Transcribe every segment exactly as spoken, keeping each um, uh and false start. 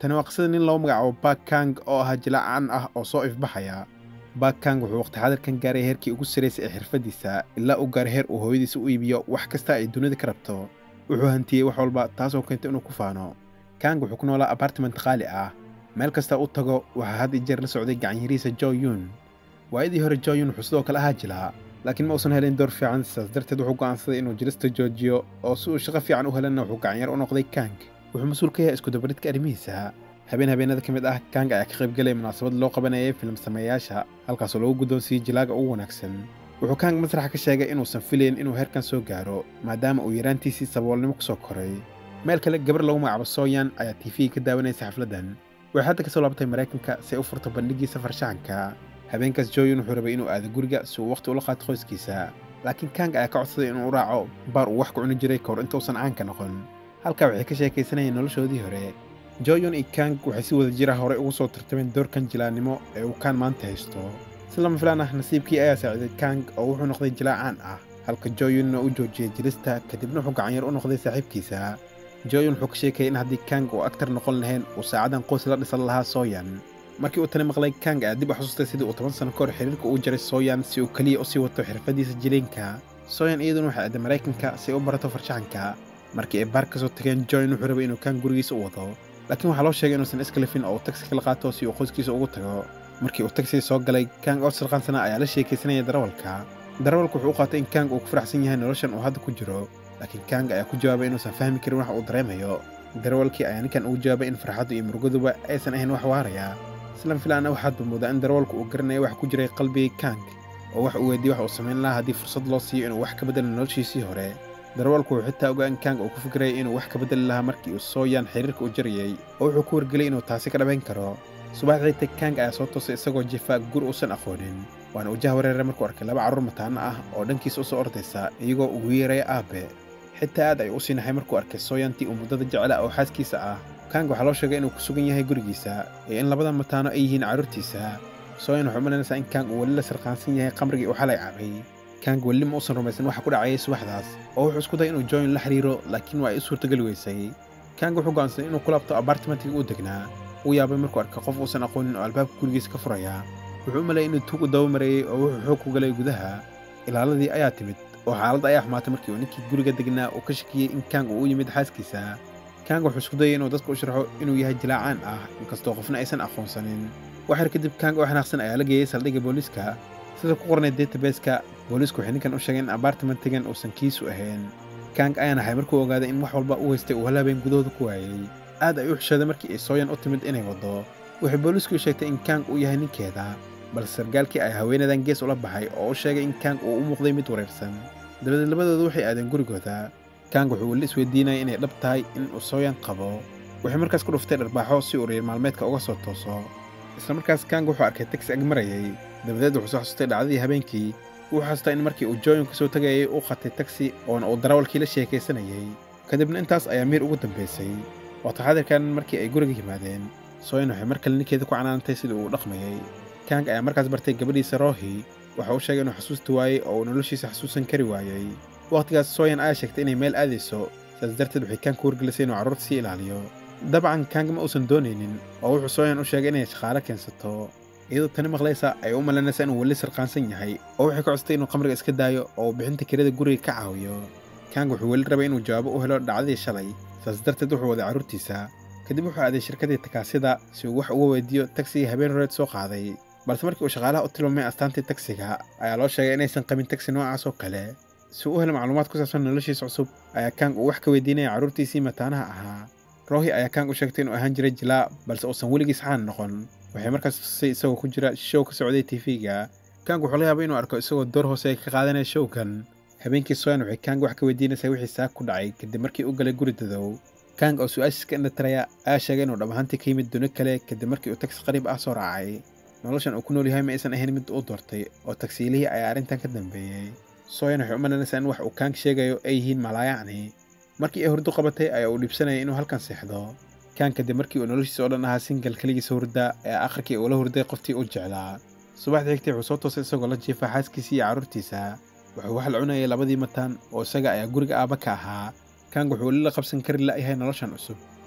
tani waa qisada nin loo magacaabo Park Kang oo ahaa jilaac caan ah oo soo ifbaxaya. Park Kang wuxuu waqti xadirkan gaaray heerkii ugu sarreysay ee xirfadiisa ilaa uu gaaray heer uu hooyadiisa u iibiyo wax kasta ay dunida ka rabto. Wuxuu hantiyey wax walba taasoo keentay inuu ku faano. Kang wuxuu ku noolaa apartment qaali ah. meel kasta uu tago waxaa had iyo jeer la socday gacanyariisa Jo Yun. waayadii hore Jo Yun wuxuu sidoo kale ahaa jilaa, laakiin ma uusan helin door fiican, sidaas darteed wuxuu go'aansaday inuu jilista joojiyo oo si uu shaqo fiican u helana wuxuu gacanyar u noqday Kang. wuxuu mas'uul ka yahay isku dabaridka arrimihiisa. habeen habeenada ka mid ah Kang ayaa ka qayb galay munaasabad loo qabanayay film sameeyaasha halkaasoo lagu guddoonsiiyey jilaaga ugu wanaagsan. wuxuu Kang masraxa ka sheegay inuusan filayn inuu heerkan soo gaaro maadaama uu yaraantiisii saboolnimo ku soo koray. meel kale gabar lagu magacaabo Soyan ayaa T V ka daawanaysa xafladan. waxay hadda ka soo laabatay Mareykanka si ay u furto bandhigiisa farshaxanka. habeenkaas Jo Yun wuxuu rabay inuu aado guriga si uu waqti ula qaato qoyskiisa, laakiin Kang ayaa ka codsaday inuu u raaco baar uu wax ku cuni jiray kahor intuusan caan ka noqon. halkaa waxay ka sheekaysanayeen noloshoodii hore. Jo Yun iyo Kang waxay si wada jira horey ugu soo tartameen doorkan jilaanimo ee uu Kang maanta haysto. si lama filaan ah nasiibkii ayaa saaciday Kang oo wuxuu noqday jilaac caan ah, halka Jo Yunna uu joojiyey jilista kadibna wuxuu gacanyar u noqday saaxiibkiisa. Jo Yun wuxuu ka sheekayay in haddii Kang uu aktar noqon lahayn uu saacadan qoys la dhisan lahaa Soyan. markii uu tani maqlay Kang ayaa dib u xasuustay sidii uu toban sano kahor xiriirka u jaray Soyan si uu kaliya u sii wato xirfadiisa jileenka. Soyan iyaduna waxay aaday Mareykanka si ay u barato farshaxanka. markii ay baar ka soo tageen Jo Yun wuxuu rabay inuu Kang gurigiisa u wado, laakiin waxaa loo sheegay inuusan iska lifin oo uu taksi kala qaato si uu qoyskiisa ugu tago. markii uu taksiga soo galay Kang oo sarqaansanaa ayaa la sheekaysanaya darawalka. darawalku wuxuu u qaatay in Kang uu ku faraxsan yahay noloshan uu hadda ku jiro, laakiin Kang ayaa ku jawaabay inuusan fahmi karin wax uu dareemayo. darawalkii ayaa ninkan ugu jawaabay in farxaddu iyo murugaduba aysan ahayn wax waaraya. isla filaan waxaad moodaa in darawalku uu garanayo wax ku jiray qalbiga Kang oo wax uu weydiiyey wax uu samayn lahaa haddii fursad loo siiyo inuu wax ka bedelo noloshiisii hore. darawalku wuxuu xitaa ogaa in Kang uu ku fikirayay inuu wax ka bedeli lahaa markii uu Soyan xiriirka u jarayay oo wuxuu ku wargelay inuu taasi ka dhabayn karo. subaxdii xigtay Kang ayaa soo toosay isagoo jifa guri uusan aqoonin, waana uu jah wareeray markuu arkay laba carruur mataano ah oo dhankiisa u soo ordaysa iyagoo ugu yeeraya aabe. xitaa aad ayuu u sii naxay markuu arkay Soyantii uu muddada jeclaa oo xaaskiisa ah. Kang waxaa loo sheegay inuu ku sugan yahay gurigiisa iyo in labada mataano ay yihiin carruurtiisa. Soyan wuxuu malaynaysaa in Kang uu weli la sarqaansan yahay qamrigii uu xalay cabay. Kang weli ma uusan rumaysan waxa ku dhacayay subaxdaas oo wuxuu isku dayay inuu Jo Yun la xiriiro, laakiin waa ay u suurtagali weysay. Kang wuxuu go'aansaday inuu ku laabto apartmentiga uu degnaa. uu yaabay markuu arkay qof uusan aqoonin oo albaabka gurigiisa ka furaya. wuxuu u maleeyay inuu tuug u daba mareeyay oo wuxuu xoog ku galay gudaha. ilaaladii ayaa timid oo xaaladda ayaa xumaatay markii uu ninkii guriga degnaa uu ka shakiyey in Kang uu u yimid xaaskiisa. Kang wuxuu isku dayay inuu dadka u sharxo inuu yahay jilaacaan ah inkastoo qofna aysan aqoonsanin. waxyar kadib Kang oo xanaaqsan ayaa la geeyey saldhigga booliiska. sida ku qornay database-ka, booliisku waxay ninkan u sheegeen in apartmentigan uusan kiisu ahayn. Kang ayaa naxay markuu ogaaday in wax walba uu haystay uu halaabeen gudahooda ku waayay. aad ay u xishooday markii ay Soyan u timid inay wado. waxay booliisku sheegtay in Kang uu yahay ninkeeda, balse sargaalkii ay haweenadan gees ula baxay oo u sheegay in Kang uu u muuqday mid wareersan. dabadeed labadoodu waxay aadeen gurigooda. Kang wuxuu weli isweydiinayay inay dhab tahay in uu Soyan qabo. waxay markaas ku dhuftay dharbaaxo si uu reer maalmeedka uga soo tooso. isla markaas Kang wuxuu arkay taksi ag marayay. dabadeed wuxuu soo xasustay dhacdadii habeenkii. wuxuu xasustay in markii uu Jo Yun ka soo tagayay uu qatay taksi oona uu darawalkii la sheekaysanayay. kadibna intaas ayaa miir ugu dambaysay. waqti xadirkan markii ay guriga yimaadeen, Soyan waxay mar kale ninkeeda ku canaantay sidii uu u dhaqmayay. Kang ayaa markaas bartay gabadhiisa Rohi. waxa uu sheegay inuu xasuusti waayey oo uu noloshiisa xasuusan kari waayey. waqtigaas Soyan ayaa sheegtay inay meel aadayso, sidaas darteed waxay Kang ku wargelisay inuu carruurta sii ilaaliyo. dabcan Kang ma uusan doonaynin oo wuxuu Soyan u sheegay inay shaqaale keensato. iyadoo tani maqlaysa ay u malaynaysaa inuu weli sarqaansan yahay oo waxay ka codstay inuu qamriga iska daayo oo bixinta kirada guriga ka caawiyo. Kang wuxuu weli rabay inuu jawaabo u helo dhacdadii shalay, sidaas darteed wuxuu waday carruurtiisa. kadib wuxuu aaday shirkadii takaasida si uu wax uga weydiiyo tagsigii habeen horeed soo qaaday. balse markii uu shaqaalaha u tilmaamay astaantii tagsiga ayaa loo sheegay inaysan qabin tagsi noocaas oo kale. si uu u helo macluumaad ku saabsan noloshiisa cusub ayaa Kang uu wax ka weydiinaya carruurtiisii mataanaha ahaa. Rohi ayaa Kang u sheegtay inuu ahaan jiray jilaa balse uusan weligiis caan noqon. waxay markaas tusay isagoo ku jira show ka socday T V-ga. Kang wuxuu la yaabay inuu arko isagoo door hoose ka qaadanaya showkan. habeenkii Soyan waxay Kang wax ka weydiinaysay wixii saak ku dhacay kadib markii uu galay guri dadow. Kang oo su'aashiisa ka indhatiraya ayaa sheegay inuu dhab ahaantii ka yimid duno kale kadib markii uu taksi qariib ah soo raacay. noloshan uu ku nool yahay ma aysan ahayn mid uu doortay oo taksiilihii ayaa arrintan ka dambeeyey. Soyan waxay u malaynaysaa in wax uu Kang sheegayo ay yihiin malaayacni. markii ay hurdo qabatay ayaa uu dhibsanayay inuu halkan seexdo. Kang kadib markii uu noloshiisa oo dhan ahaa single kaligiisa hurda ee akhrkii uu la hurday qoftii uu jeclaa. subaxdii xigtay wuxuu soo toosay isagoo la jiifa xaaskiisii iyo carruurtiisa. wuxuu wax la cunayay labadii mataan oo isaga ayaa guriga aaba ka ahaa. Kang wuxuu weli la qabsan kari la'yahay noloshan cusub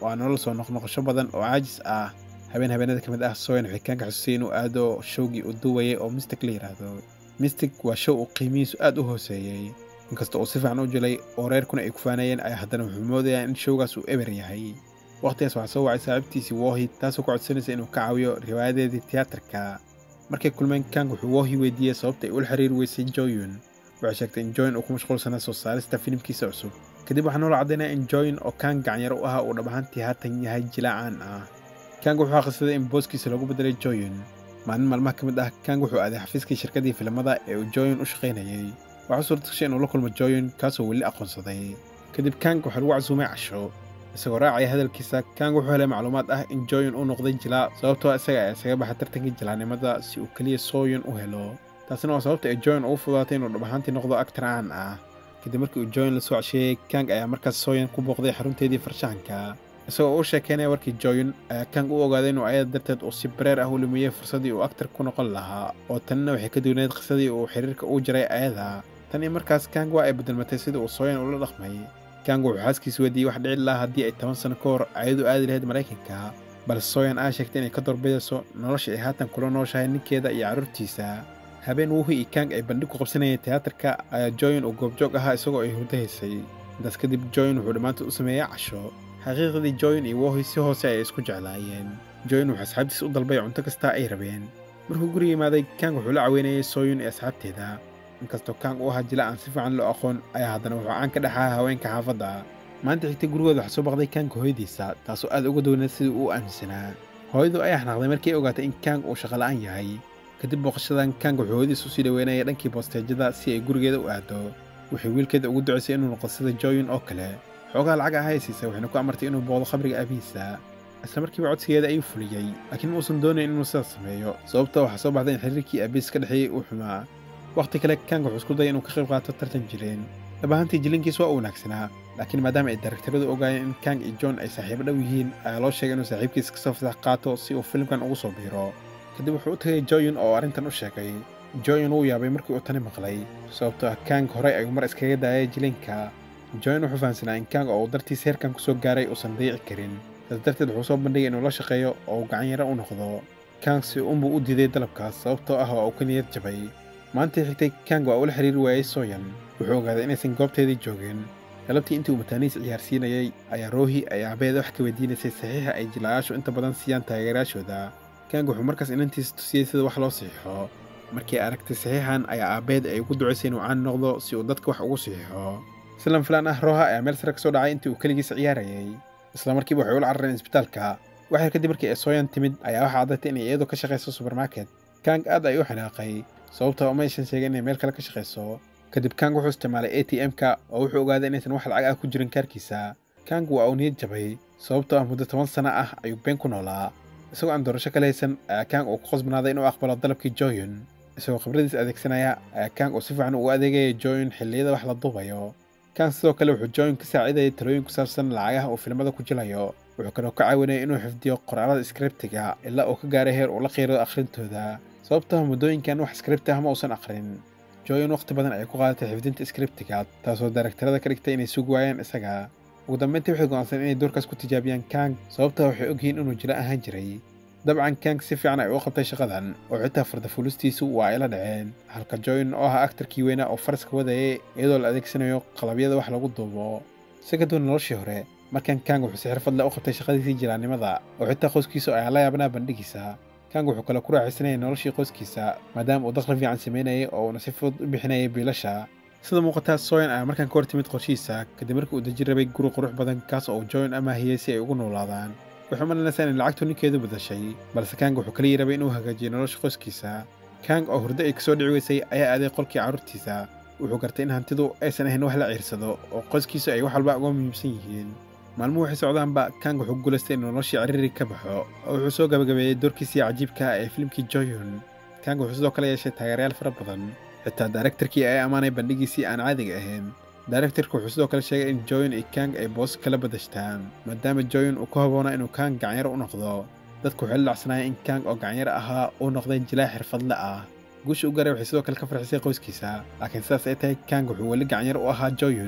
waa nolol soo noqnoqosho badan oo caajis ah. habeen habeenada ka mid ah Sawyer waxay Kang xasuusay inuu aado showgii uu duwayay oo Mystic la yiraahdo. Mystic waa show uu qiimihiisu aad u hooseeyay, inkastoo uu si fiican u jilay oo reerkuna ay ku faanayeen ay haddana wuxuu moodayaa in showgaas uu eber yahay. waqtigaas waxaa soo wacay saaxiibtiisii Wohi, taasoo ku codsanaysa inuu ka caawiyo riwaayadeedii tiyaatarka. markay kulmeen Kang wuxuu Wohi weydiiyey sababta ay ula xiriiri weysay Joyun. waxay sheegtay in Joyun uu ku mashquulsanaa soo saarista filimkiisa cusub. kadib waxaa noola caddaynaya in Joyun oo Kang gacanyaro u ahaa uu dhab ahaantii haatan yahay jilaacaan ah. Kang wuxuu xaqiiqsaday in booskiisa lagu bedelay Joyun. maalin maalmaha ka mid ah Kang wuxuu aaday xafiiskii shirkaddii filimada ee uu Joyun u shaqaynayay. waxaa suurta gashay inuu la kulmo Joyun, kaasoo weli aqoonsaday. kadib Kang waxaa lagu casuumay casho. isagoo raacaya hadalkiisa, Kang wuxuu helay macluumaad ah in Joyun uu noqday jilaa sababtoo isaga ay isaga baxay tartankii jilaanimada si uu keliya Soyun u helo. taasina waa sababta ay Joyun ugu fududaatay inuu dhab ahaantii noqdo actor caan ah. kadib markii uu Joyun la soo casheeyey, Kang ayaa markaas Soyun ku booqday xarunteedii farshaxanka. isagoo u sheekeynaya warkii Joyun ayaa Kang u ogaaday inuu ayada darteed uu si bareer ah u lumiyey fursaddii uu actor ku noqon lahaa, oo tanina waxay ka duwanayd qisadii uu xiriirka u jiray ayada. tan iyo markaas Kang waa ay bedelmatay sidii uu Soyun ula dhaqmay. Kang wuxuu xaaskiisa weydiiyey wax dhici lahaa haddii ay toban sano ka hor ayadu aadi lahayd Maraykanka, balse Soyun ayaa sheegtay inay ka doorbidayso nolosha ay haatan kula nooshahay ninkeeda iyo carruurtiisa. habeen Wohi iyo Kang ay bandhig ku qabsanayeen tiyaatarka ayaa Joyun uu goobjoog ahaa isagoo ay hurdo haysay. intaas kadib Joyun wuxuu dhammaantood u sameeyey casho. xaqiiqdii Joyun iyo Wohi si hoose ay isku jeclaayeen. Joyun wuxuu asxaabtiisa u dalbay cunto kasta ay rabeen. markuu guriga yimaaday, Kang wuxuu la caweynayay Soyun iyo asxaabteeda. inkastoo Kang uu ahaa jila aan si fiican loo aqoon, ayaa haddana wuxuu caan ka dhaxaa haweenka xaafadda. maanta xigtay gurigooda waxaa soo baqday Kang hooyadiisa, taasoo aad uga duwaneed sidii uu aaminsanaa. hooyadu ayaa xanaaqday markii ay ogaatay in Kang uu shaqo la'aan yahay. kadib booqashadan, Kang wuxuu hooyadiisa usii dhaweynayay dhankii boosteejada si ay gurigeeda u aado. waxay wiilkeeda ugu ducaysay inuu noqdo sida Joyun oo kale. xoogaa lacag ah ay siisay, waxayna ku amartay inuu booqdo khamriga aabihiisa. isla markiiba codsigeeda ayuu fuliyey, laakiin ma uusan doonayn inuu sidaas sameeyo sababtoo waxaa soo baxday in xiriirkii aabihiis ka dhexeeyey uu xumaa. waqti kale Kang wuxuu isku dayay inuu ka qayb qaato tartan jileen. dhab ahaantii jilinkiis waa u wanaagsanaa, laakiin maadaama ay directoradu ogaayeen in Kang iyo John ay saaxiibo dhow yihiin, ayaa loo sheegay inuu saaxiibkiisa kasoo fasax qaato si uu filimkan ugu soo biiro. kadib wuxuu u tagay Joyun oo arrintan u sheegay. Joyun wuu yaabay markii uu tani maqlay, sababtoo ah Kang horey ayuu mar iskaga daayay jilinka. Joyun wuxuu fahamsanaa in Kang oo uu dartiis heerkan kusoo gaaray uusan dayici karin, taas darteed wuxuu soo bandhigay inuu la shaqeeyo oo uu gacan yaro u noqdo. Kang si unbuu u diiday dalabkaas sababtoo ah waa uu ka niyad jabay. maantii xigtay, Kang waa ula xiriiri waayey Soyun. wuxuu ogaaday inaysan goobteedii joogin. galabtii intii uu mataaniis ciyaarsiinayay ayaa Rohi ay aabeeda wax ka weydiinaysay saxiixa ay jilayaashu inta badan siiyaan taageerayaashooda. Kang wuxuu markaas inantiisa tusiyey sida wax loo saxiixo. markii ay aragtay saxiixan ayaa aabeed ay ugu ducaysay inuu caan noqdo si uu dadka wax ugu saxiixo. isla filaan ah, Roha ayaa meel sare ka soo dhacay intii uu keligiisa ciyaarayay. isla markiiba waxay ula carareen isbitaalka. waxay kadib markii ay Soyun timid ayaa waxaa caddaatay inay iyadu ka shaqayso supermarket. Kang aad ayuu u xanaaqay sababtoo ah ma aysan sheegin inay meel kale ka shaqayso. kadib Kang wuxuu isticmaalay A T M-ka oo wuxuu ogaaday inaysan wax lacag ah ku jirin kaarkiisa. Kang waa uu niyad jabay sababtoo ah muddo toban sano ah ayuu been ku noolaa. isagoo aan doorasho kala haysan ayaa Kang uu ku khasbanaaday inuu aqbalo dalabkii Joyun. isagoo khibradiis adeegsanaya ayaa Kang uu si fiican ugu adeegayay Joyun xilliyada wax la duubayo. Kang sidoo kale wuxuu Joyun ka saacidayay talooyin ku saabsan lacagaha uu filimada ku jilayo. wuxuu kaloo ka caawinayay inuu xifdiyo qoraalada scriptiga ilaa uu ka gaaray heer uu la qiiro akhrintooda, sababtoo ah muddooyinkan wax script ah ma uusan akhrin. Joyun waqti badan ayay ku qaadatay xifdinta scriptiga, taasoo directorada ka dhigtay inay sugi waayaan isaga. ugu dambeyntii waxay go'aansadeen inay doorkaas ku tijaabiyaan Kang sababtoo waxay ogyihiin inuu jila ahaan jiray. dabcan Kang si fiican ay u qabtay shaqadan oo xitaa farda fulistiisu waa ay la dhaceen, halka Joyun oo ahaa actorkii weynaa oo faraska wadayay iyadoo la adeegsanayo qalabyada wax lagu duubo. si ka duwan noloshii hore, markan Kang wuxuu si xirfad leh u qabtay shaqadiisii jilaannimada oo xitaa qoyskiisa ayaa la yaabnaa bandhigiisa. Kang wuxuu kale ku raaxaysanayay noloshii qoyskiisa maadaama uu dakhli fiican sameynayay oo uuna si fudud u bixinayay biilasha. sida muuqataa, Soyun ayaa markan ka hor timid qorshihiisa kadib markii uu deji rabay guri qurux badan kaas oo Joyun amaahiyey si ay ugu noolaadaan. wuxuu malinaysaa in lacagtu ninkeedu badashay, balse Kang wuxuu kaliya rabay inuu hagaajiyo nolosha qoyskiisa. Kang oo hurdo ay kasoo dhici weysay ayaa aaday qolkii carruurtiisa. wuxuu gartay in hantidu aysan ahayn wax la ciirsado oo qoyskiisu ay wax walba uga muhiimsan yihiin. maalmuhu waxay socdaanba, Kang wuxuu ku guulaystay inuu noloshii ciriiri ka baxo oo wuxuu soo gabagabeeyey doorkiisii cajiibka ah ee filimkii Joyun. Kang wuxuu sidoo kale yeeshay taageerayaal fara badan, xitaa directorkii ayaa ammaanay bandhigiisii aan caadiga ahayn. directorku wuxuu sidoo kale sheegay in Joyun iyo Kang ay boos kala badashtaan maadaama Joyun uu ku habboonaa inuu Kang gacanyaro u noqdo. dadku waxay la dhacsanaayeen in Kang oo gacanyaro ahaa uu noqday jilaa xirfadle ah. guusha u garay waxay sidoo kale ka farxisay qoyskiisa, laakiin sidaas ay tahay Kang wuxuu weli gacanyaro u ahaa Joyun.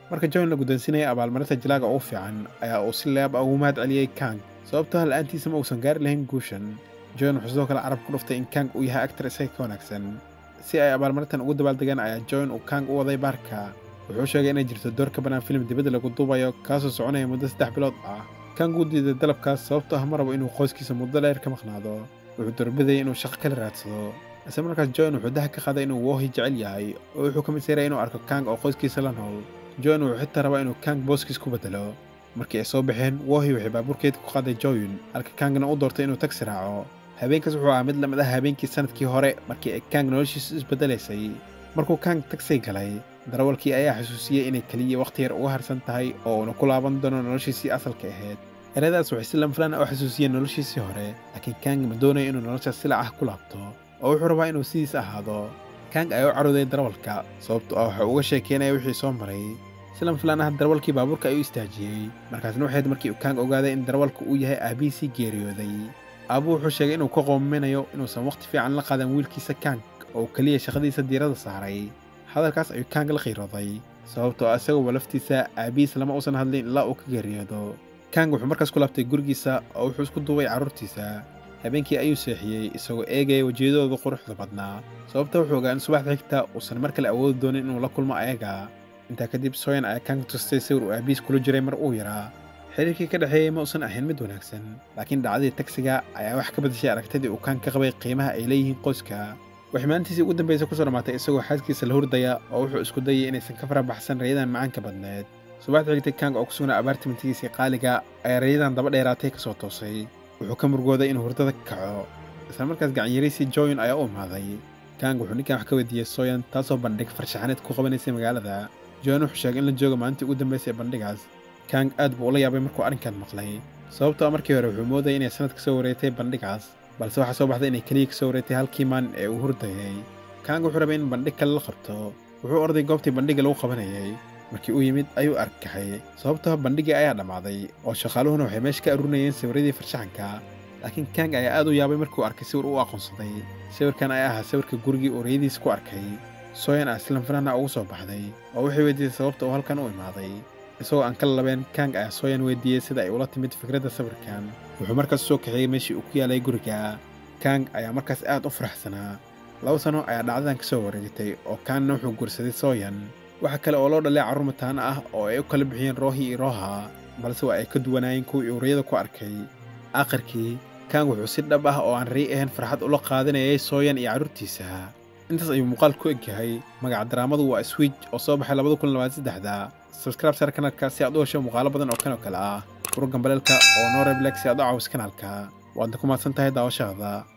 marka Joyn la guddoonsiinayay abaalmarinta jilaaga ugu fiican ayaa uu si leeb ah ugu mahad celiyey Kang sababtoo ah la'aantiisa ma uusan gaari lahayn guushan. Joyn wuxuu sidoo kale carab ku dhuftay in Kang uu yahay actor isaga ka wanaagsan. si ay abaalmarintan ugu dabaaldegaan ayaa Joyn uu Kang u waday baarka. wuxuu sheegay inay jirto door ka bannaan filim dibadda lagu duubayo kaasoo soconaya muddo saddex bilood ah. Kang wuu diiday dalabkaas sababtoo ah ma rabo inuu qoyskiisa muddo dheer ka maqnaado. wuxuu doorbidayay inuu shaqo kala raadsado. isla markaas Joyn wuxuu daha ka qaaday inuu Wohi jecel yahay oo wuxuu ka masiiray inuu arko Kang oo qoyskiisa la nool. Joyn wuxuu xitaa rabaa inuu Kang booskiis ku bedelo. markii ay soo baxeen Wohi waxay baabuurkeeda ku qaaday Joyn halka Kangna u doortay inuu taxi raaco. habeenkaas wuxuu ahaa mid la mid ah habeenkii sanadkii hore markii ay Kang noloshiisa isbedelaysay. markuu Kang taxi galay darawalkii ayaa xusuusiyey inay kaliya waqti yar uga harsan tahay oo uuna ku laaban doono noloshiisii asalka ahayd. ereyadaas waxay si lama filaan ah u xasuusiyeen noloshiisii hore laakiin Kang ma doonayo inuu noloshaas silac ah ku laabto oo wuxuu rabaa inuu sidiisa ahaado. Kang ayaa u carooday darawalka sababtoo ah waxa uga sheekeynaya wixii soo maray. si lama filaan ah darawalkii baabuurka ayuu istaajiyey markaasna waxayd markii uu Kang ogaaday in darawalku uu yahay aabihiisii geeriyooday. aabuhu wuxuu sheegay inuu ka qoominayo inuusan waqti fiican la qaadan wiilkiisa Kang oo kaliya shaqadiisa diiradda saaray. hadalkaas ayuu Kang la qiirooday sababtoo ah isagoo laftiisa aabihiis lama uusan hadlin ilaa uu ka geeriyoodo. Kang wuxuu markaas ku laabtay gurigiisa oo wuxuu isku duubay carruurtiisa. habeenkii ayuu seexiyey isagoo eegaya wejiyadooda quruxda badnaa sababta wuxuu ogaa in subaxda xigta uusan mar kale awoodi doonin inuu la kulmo ayaga. intaa kadib Soyan ayaa Kang tustay sawir uu aabihiis kula jiray mar uu yaraa. xiriirkii ka dhexeeyey ma uusan ahayn mid wanaagsan laakiin dhacdadii tagsiga ayaa wax ka bedeshay aragtidii uu Kang ka qabay qiimaha ay leeyihiin qoyska. waxay maalintiisii ugu dambaysay kusoo dhammaatay isagoo xaaskiisa la hurdaya oo wuxuu isku dayay inaysan ka farabaxsan rayadan macaanka badneed. subaxda xigtay Kang oo ku sugnaa abaartimantigiisii qaaliga ayaa rayadan daba dheeraatay ka soo toosay. wuxuu ka murugooday inuu hurdada ka kaco. isla markaas gacanyariisii Joyn ayaa u imaaday. Kang wuxuu ninkan wax ka weydiiyey Soyan taasoo bandhig farshaxaneed ku qabanaysay magaalada. Joyn wuxuu sheegay in la joogo maalintii ugu dambaysay ee bandhigaas. Kang aad buu ula yaabay markuu arrinkan maqlay sababtoo ah markii hore wuxuu moodayay inay sanad ka soo wareegtay bandhigaas balse waxaa soo baxday inay keliya ka soo wareegtay halkii maalin ee uu hurdayay. Kang wuxuu rabay in bandhig kale la qabto. wuxuu orday goobtii bandhiga lagu qabanayay. markii uu yimid ayuu argagaxay sababtoo ah bandhigii ayaa dhammaaday oo shaqaaluhuna waxay meesha ka arurinayeen sawirradii farshaxanka. laakiin Kang ayaa aad u yaabay markuu arkay sawir uu aqoonsaday. sawirkan ayaa ahaa sawirka gurigii uu rayadiisa ku arkay. Soyan ayaa isla markaana ugu soo baxday oo waxay weydiisay sababta uu halkan u imaaday. isagoo aan kala labeen Kang ayaa Soyan weydiiyey sida ay ula timid fikradda sawirkan. wuxuu markaas soo kaxeeyey meeshii uu ku yaalay guriga. Kang ayaa markaas aad u faraxsanaa. laba sano ayaa dhacdadan ka soo wareegtay oo Kangna wuxuu guursaday Soyan. waxa kale oo loo dhalay carruur mataana ah oo ay u kala bixiyeen Rohi iyo Roha balse waa ay ka duwanaayeen kuwii uu riyada ku arkay. aakhirkii Kang wuxuu si dhab ah oo aan riy ahayn farxad ula qaadanayay Soyan iyo carruurtiisa. intaas ayuu muuqaal ku egyahay. magaca daraamadu waa Switch oo soo baxay labada kun labaatan iyo saddex. subscribe sar kanaalka si aad u hesho muuqaalo badan oo kan oo kale ah. furo gambaleelka oo noo reeb like si aad u caawiso kanaalka. waadna ku mahadsan tahay daawashada.